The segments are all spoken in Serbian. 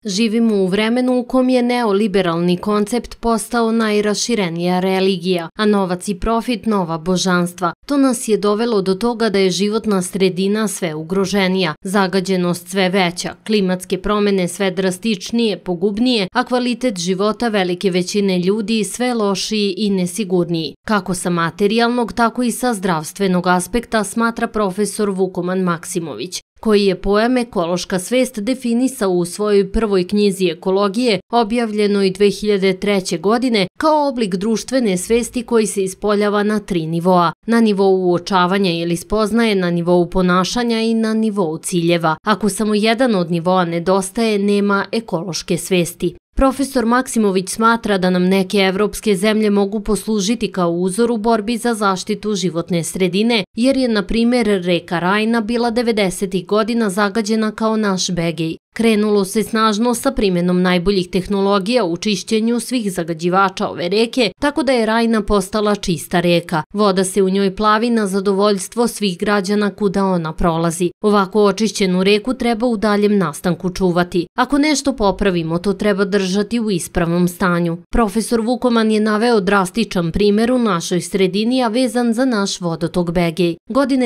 Živimo u vremenu u kom je neoliberalni koncept postao najraširenija religija, a novac i profit nova božanstva. To nas je dovelo do toga da je životna sredina sve ugroženija, zagađenost sve veća, klimatske promene sve drastičnije, pogubnije, a kvalitet života velike većine ljudi sve lošiji i nesigurniji. Kako sa materijalnog, tako i sa zdravstvenog aspekta, smatra profesor Vukoman Maksimović, koji je pojam ekološka svest definisao u svojoj prvoj knjizi Ekologije, objavljenoj 2003. godine, kao oblik društvene svesti koji se ispoljava na 3 nivoa. Na nivou uočavanja ili spoznaje, na nivou ponašanja i na nivou ciljeva. Ako samo jedan od nivoa nedostaje, nema ekološke svesti. Profesor Maksimović smatra da nam neke evropske zemlje mogu poslužiti kao uzor u borbi za zaštitu životne sredine, jer je, na primjer, reka Rajna bila 90. godina zagađena kao naš Begej. Krenulo se snažno sa primjenom najboljih tehnologija u čišćenju svih zagađivača ove reke, tako da je Rajna postala čista reka. Voda se u njoj plavi na zadovoljstvo svih građana kuda ona prolazi. Ovako očišćenu reku treba u daljem nastanku čuvati. Ako nešto popravimo, to treba držati u ispravnom stanju. Profesor Vukoman je naveo drastičan primjer u našoj sredini, a vezan za naš vodotok Begej. Godine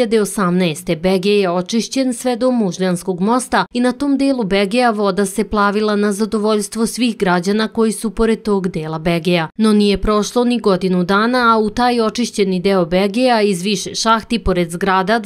2018. Begej je očišćen sve do Mužljanskog mosta i na tom delu Begeja voda se plavila na zadovoljstvo svih građana koji su pored tog dela Begeja. No nije prošlo ni godinu dana, a u taj očišćeni deo Begeja iz više šahti pored zgrada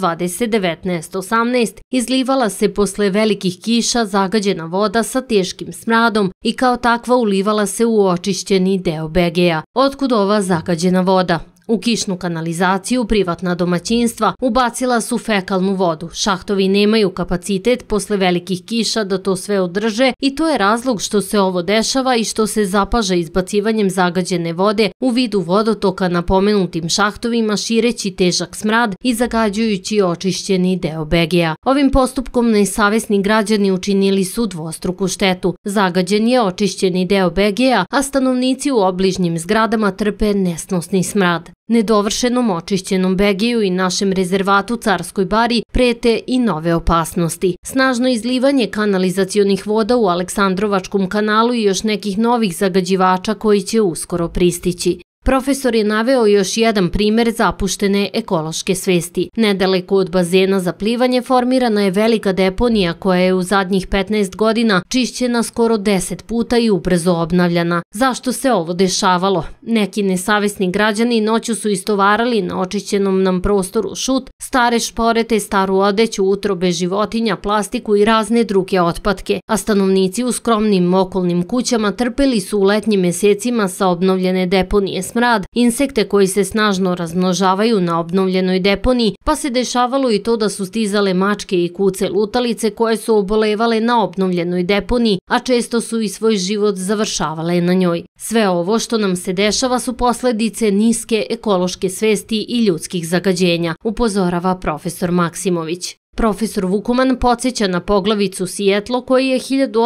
2019-18 izlivala se posle velikih kiša zagađena voda sa teškim smradom i kao takva ulivala se u očišćeni deo Begeja. Otkud ova zagađena voda? U kišnu kanalizaciju privatna domaćinstva ubacila su fekalnu vodu. Šahtovi nemaju kapacitet posle velikih kiša da to sve održe i to je razlog što se ovo dešava i što se zapaža izbacivanjem zagađene vode u vidu vodotoka na pomenutim šahtovima, šireći težak smrad i zagađujući očišćeni deo Begeja. Ovim postupkom nesavesni građani učinili su dvostruku štetu. Zagađen je očišćeni deo Begeja, a stanovnici u obližnjim zgradama trpe nesnosni smrad. Nedovršenom očišćenom Begeju i našem rezervatu Carskoj bari prete i nove opasnosti. Snažno izlivanje kanalizacionih voda u Aleksandrovačkom kanalu i još nekih novih zagađivača koji će uskoro pristići. Profesor je naveo još jedan primjer zapuštene ekološke svesti. Nedaleko od bazena za plivanje formirana je velika deponija koja je u zadnjih 15 godina čišćena skoro 10 puta i ubrzo obnavljana. Zašto se ovo dešavalo? Neki nesavesni građani noću su istovarali na očišćenom nam prostoru šut, stare šporete, staru odeću, utrobe životinja, plastiku i razne druge otpadke, a stanovnici u skromnim okolnim kućama trpeli su u letnjim mesecima sa obnovljene deponije smrad, insekte koji se snažno razmnožavaju na obnovljenoj deponiji, pa se dešavalo i to da su stizale mačke i kuce lutalice koje su obolevale na obnovljenoj deponiji, a često su i svoj život završavale na njoj. Sve ovo što nam se dešava su posledice niske ekološke svesti i ljudskih zagađenja, upozorava profesor Maksimović. Profesor Vukoman podsjeća na poglavicu Sijetlo koji je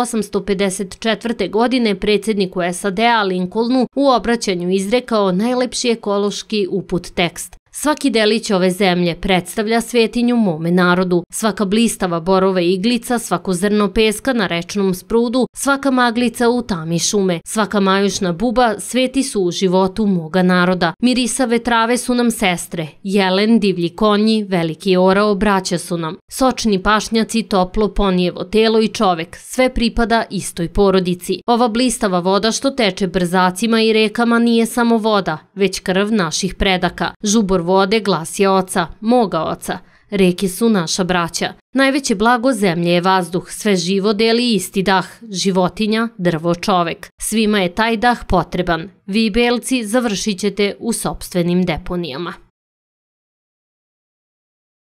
1854. godine predsjedniku SAD-a Lincolnu u obraćanju izrekao najlepši ekološki uput tekst. Svaki delić ove zemlje predstavlja svetinju mome narodu. Svaka blistava borova iglica, svako zrno peska na rečnom sprudu, svaka maglica u tami šume, svaka majušna buba sveti su u životu moga naroda. Mirisave trave su nam sestre, jelen, divlji konji, veliki orao braća su nam. Sočni pašnjaci, toplo ponijevo telo i čovek, sve pripada istoj porodici. Ova blistava voda što teče brzacima i rekama nije samo voda, već krv naših predaka. Žubor vode glas je oca, moga oca. Reke su naša braća. Najveće blago zemlje je vazduh, sve živo deli isti dah, životinja, drvo, čovek. Svima je taj dah potreban. Vi belci završit ćete u sopstvenim deponijama.